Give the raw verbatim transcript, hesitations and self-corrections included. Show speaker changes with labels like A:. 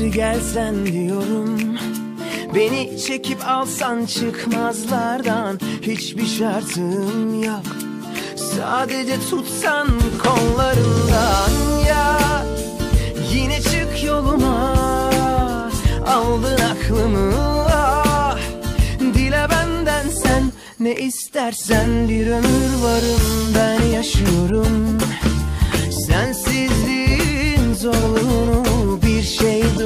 A: geri gelsen diyorum. Beni çekip alsan çıkmazlardan, hiçbir şartım yok. Sadece tutsan kollarından ya. Yine çık yoluma, aldın aklımı ah. Dile benden sen ne istersen, bir ömür varım ben yaşıyorum. Sensizliğin zorluğunu bir şey